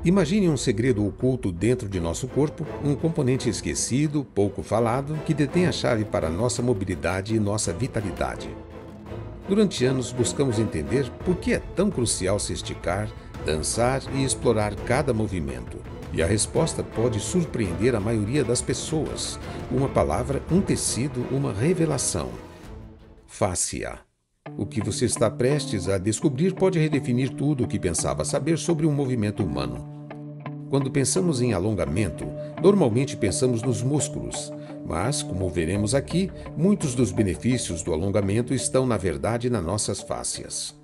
Imagine um segredo oculto dentro de nosso corpo, um componente esquecido, pouco falado, que detém a chave para nossa mobilidade e nossa vitalidade. Durante anos, buscamos entender por que é tão crucial se esticar, dançar e explorar cada movimento. E a resposta pode surpreender a maioria das pessoas. Uma palavra, um tecido, uma revelação. Fáscia. O que você está prestes a descobrir pode redefinir tudo o que pensava saber sobre um movimento humano. Quando pensamos em alongamento, normalmente pensamos nos músculos, mas, como veremos aqui, muitos dos benefícios do alongamento estão, na verdade, nas nossas fáscias.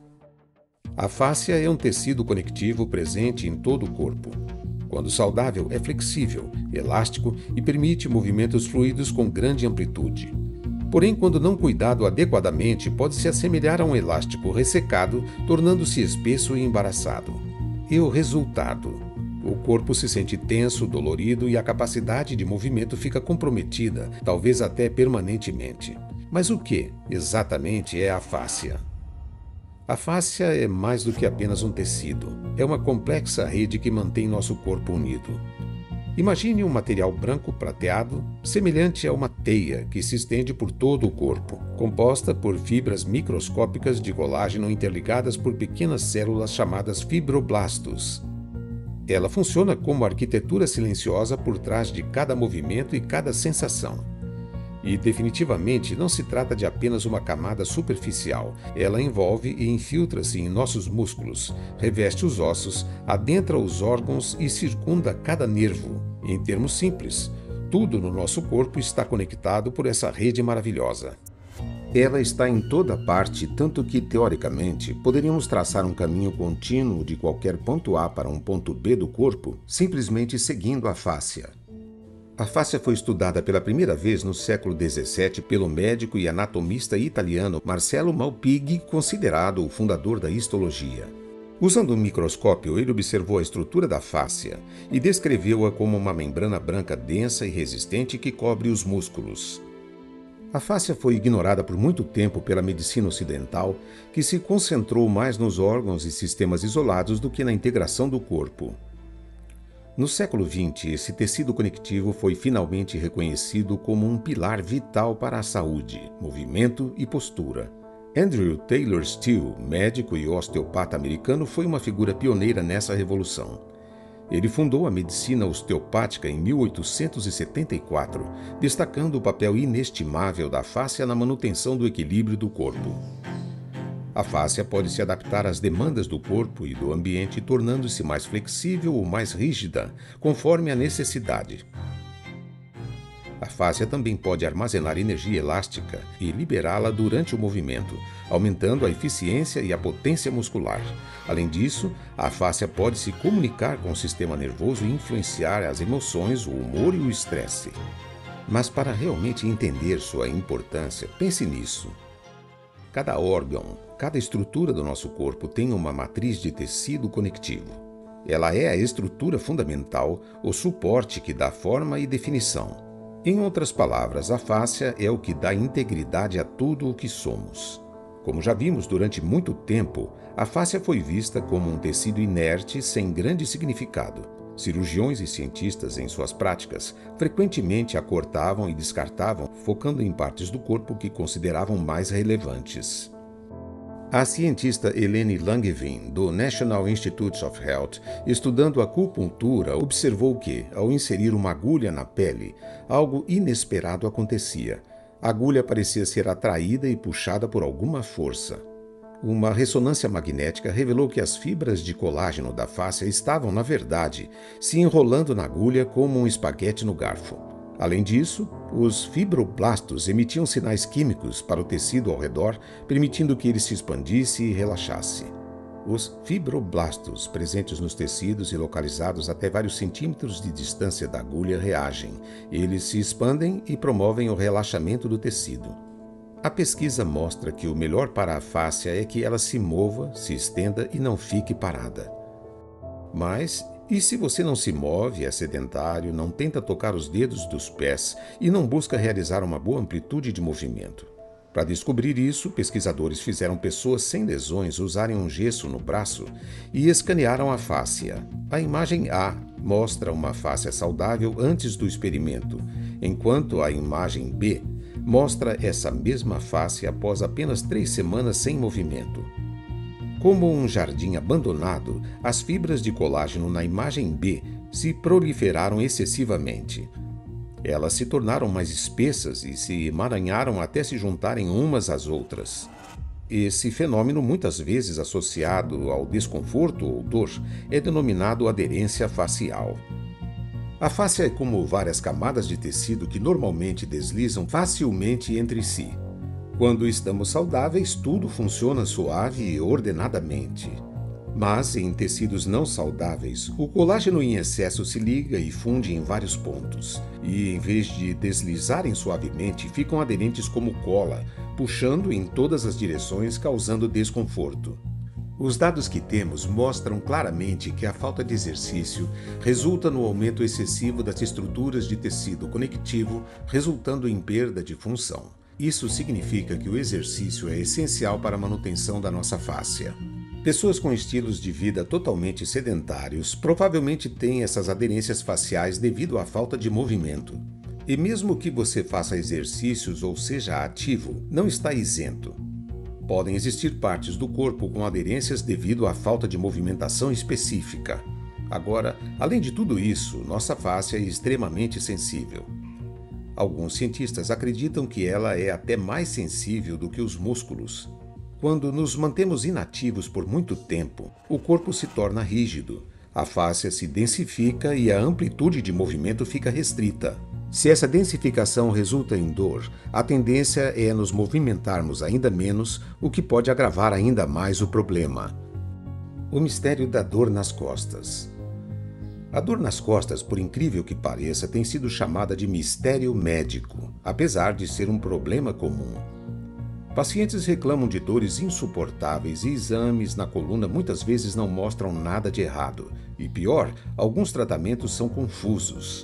A fáscia é um tecido conectivo presente em todo o corpo. Quando saudável, é flexível, elástico e permite movimentos fluidos com grande amplitude. Porém, quando não cuidado adequadamente, pode se assemelhar a um elástico ressecado, tornando-se espesso e embaraçado. E o resultado? O corpo se sente tenso, dolorido e a capacidade de movimento fica comprometida, talvez até permanentemente. Mas o que, exatamente, é a fáscia? A fáscia é mais do que apenas um tecido. É uma complexa rede que mantém nosso corpo unido. Imagine um material branco prateado, semelhante a uma teia que se estende por todo o corpo, composta por fibras microscópicas de colágeno interligadas por pequenas células chamadas fibroblastos. Ela funciona como arquitetura silenciosa por trás de cada movimento e cada sensação. E definitivamente não se trata de apenas uma camada superficial. Ela envolve e infiltra-se em nossos músculos, reveste os ossos, adentra os órgãos e circunda cada nervo. Em termos simples, tudo no nosso corpo está conectado por essa rede maravilhosa. Ela está em toda parte, tanto que, teoricamente, poderíamos traçar um caminho contínuo de qualquer ponto A para um ponto B do corpo, simplesmente seguindo a fáscia. A fáscia foi estudada pela primeira vez no século XVII pelo médico e anatomista italiano Marcello Malpighi, considerado o fundador da histologia. Usando um microscópio, ele observou a estrutura da fáscia e descreveu-a como uma membrana branca densa e resistente que cobre os músculos. A fáscia foi ignorada por muito tempo pela medicina ocidental, que se concentrou mais nos órgãos e sistemas isolados do que na integração do corpo. No século XX, esse tecido conectivo foi finalmente reconhecido como um pilar vital para a saúde, movimento e postura. Andrew Taylor Still, médico e osteopata americano, foi uma figura pioneira nessa revolução. Ele fundou a medicina osteopática em 1874, destacando o papel inestimável da fáscia na manutenção do equilíbrio do corpo. A fáscia pode se adaptar às demandas do corpo e do ambiente, tornando-se mais flexível ou mais rígida, conforme a necessidade. A fáscia também pode armazenar energia elástica e liberá-la durante o movimento, aumentando a eficiência e a potência muscular. Além disso, a fáscia pode se comunicar com o sistema nervoso e influenciar as emoções, o humor e o estresse. Mas para realmente entender sua importância, pense nisso. Cada órgão, cada estrutura do nosso corpo tem uma matriz de tecido conectivo. Ela é a estrutura fundamental, o suporte que dá forma e definição. Em outras palavras, a fáscia é o que dá integridade a tudo o que somos. Como já vimos durante muito tempo, a fáscia foi vista como um tecido inerte sem grande significado. Cirurgiões e cientistas, em suas práticas, frequentemente a cortavam e descartavam, focando em partes do corpo que consideravam mais relevantes. A cientista Elaine Langevin, do National Institutes of Health, estudando acupuntura, observou que, ao inserir uma agulha na pele, algo inesperado acontecia. A agulha parecia ser atraída e puxada por alguma força. Uma ressonância magnética revelou que as fibras de colágeno da fáscia estavam, na verdade, se enrolando na agulha como um espaguete no garfo. Além disso, os fibroblastos emitiam sinais químicos para o tecido ao redor, permitindo que ele se expandisse e relaxasse. Os fibroblastos, presentes nos tecidos e localizados até vários centímetros de distância da agulha, reagem. Eles se expandem e promovem o relaxamento do tecido. A pesquisa mostra que o melhor para a fáscia é que ela se mova, se estenda e não fique parada. Mas, e se você não se move, é sedentário, não tenta tocar os dedos dos pés e não busca realizar uma boa amplitude de movimento? Para descobrir isso, pesquisadores fizeram pessoas sem lesões usarem um gesso no braço e escanearam a fáscia. A imagem A mostra uma fáscia saudável antes do experimento, enquanto a imagem B mostra essa mesma fáscia após apenas 3 semanas sem movimento. Como um jardim abandonado, as fibras de colágeno na imagem B se proliferaram excessivamente. Elas se tornaram mais espessas e se emaranharam até se juntarem umas às outras. Esse fenômeno, muitas vezes associado ao desconforto ou dor, é denominado aderência facial. A face é como várias camadas de tecido que normalmente deslizam facilmente entre si. Quando estamos saudáveis, tudo funciona suave e ordenadamente. Mas, em tecidos não saudáveis, o colágeno em excesso se liga e funde em vários pontos, e em vez de deslizarem suavemente, ficam aderentes como cola, puxando em todas as direções, causando desconforto. Os dados que temos mostram claramente que a falta de exercício resulta no aumento excessivo das estruturas de tecido conectivo, resultando em perda de função. Isso significa que o exercício é essencial para a manutenção da nossa fáscia. Pessoas com estilos de vida totalmente sedentários provavelmente têm essas aderências faciais devido à falta de movimento. E mesmo que você faça exercícios ou seja ativo, não está isento. Podem existir partes do corpo com aderências devido à falta de movimentação específica. Agora, além de tudo isso, nossa face é extremamente sensível. Alguns cientistas acreditam que ela é até mais sensível do que os músculos. Quando nos mantemos inativos por muito tempo, o corpo se torna rígido, a fáscia se densifica e a amplitude de movimento fica restrita. Se essa densificação resulta em dor, a tendência é nos movimentarmos ainda menos, o que pode agravar ainda mais o problema. O mistério da dor nas costas. A dor nas costas, por incrível que pareça, tem sido chamada de mistério médico, apesar de ser um problema comum. Pacientes reclamam de dores insuportáveis e exames na coluna muitas vezes não mostram nada de errado. E pior, alguns tratamentos são confusos.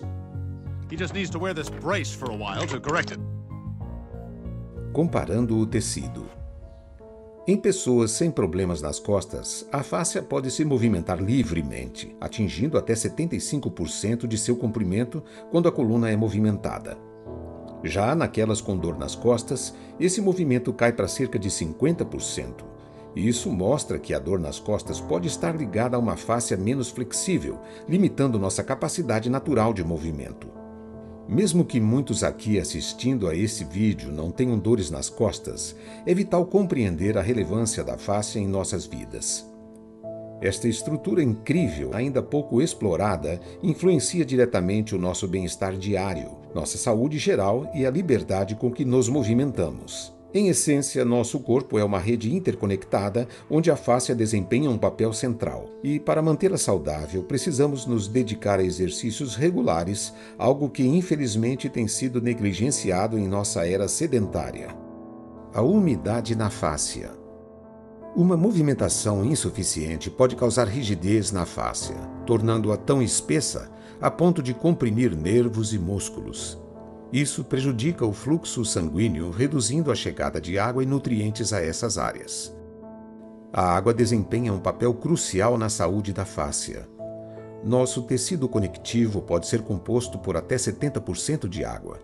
Comparando o tecido. Em pessoas sem problemas nas costas, a fáscia pode se movimentar livremente, atingindo até 75% de seu comprimento quando a coluna é movimentada. Já naquelas com dor nas costas, esse movimento cai para cerca de 50%. Isso mostra que a dor nas costas pode estar ligada a uma fáscia menos flexível, limitando nossa capacidade natural de movimento. Mesmo que muitos aqui assistindo a esse vídeo não tenham dores nas costas, é vital compreender a relevância da fáscia em nossas vidas. Esta estrutura incrível, ainda pouco explorada, influencia diretamente o nosso bem-estar diário, nossa saúde geral e a liberdade com que nos movimentamos. Em essência, nosso corpo é uma rede interconectada onde a fáscia desempenha um papel central. E, para mantê-la saudável, precisamos nos dedicar a exercícios regulares, algo que infelizmente tem sido negligenciado em nossa era sedentária. A umidade na fáscia. Uma movimentação insuficiente pode causar rigidez na fáscia, tornando-a tão espessa a ponto de comprimir nervos e músculos. Isso prejudica o fluxo sanguíneo, reduzindo a chegada de água e nutrientes a essas áreas. A água desempenha um papel crucial na saúde da fáscia. Nosso tecido conectivo pode ser composto por até 70% de água.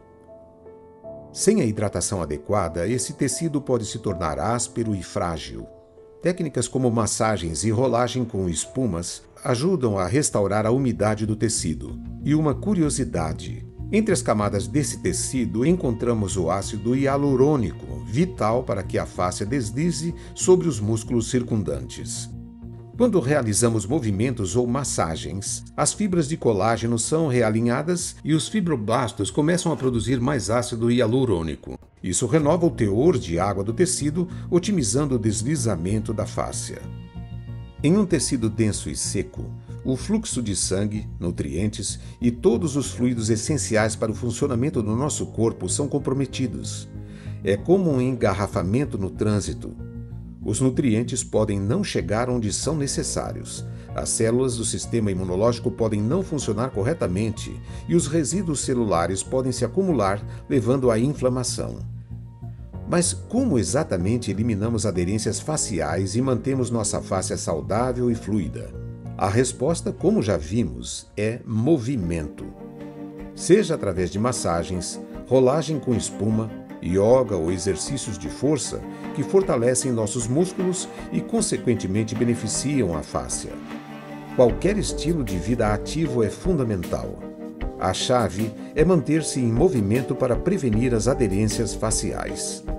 Sem a hidratação adequada, esse tecido pode se tornar áspero e frágil. Técnicas como massagens e rolagem com espumas ajudam a restaurar a umidade do tecido. E uma curiosidade: entre as camadas desse tecido encontramos o ácido hialurônico, vital para que a fáscia deslize sobre os músculos circundantes. Quando realizamos movimentos ou massagens, as fibras de colágeno são realinhadas e os fibroblastos começam a produzir mais ácido hialurônico. Isso renova o teor de água do tecido, otimizando o deslizamento da fáscia. Em um tecido denso e seco, o fluxo de sangue, nutrientes e todos os fluidos essenciais para o funcionamento do nosso corpo são comprometidos. É como um engarrafamento no trânsito. Os nutrientes podem não chegar onde são necessários. As células do sistema imunológico podem não funcionar corretamente e os resíduos celulares podem se acumular, levando à inflamação. Mas como exatamente eliminamos aderências faciais e mantemos nossa face saudável e fluida? A resposta, como já vimos, é movimento. Seja através de massagens, rolagem com espuma, yoga ou exercícios de força que fortalecem nossos músculos e, consequentemente, beneficiam a fáscia. Qualquer estilo de vida ativo é fundamental. A chave é manter-se em movimento para prevenir as aderências faciais.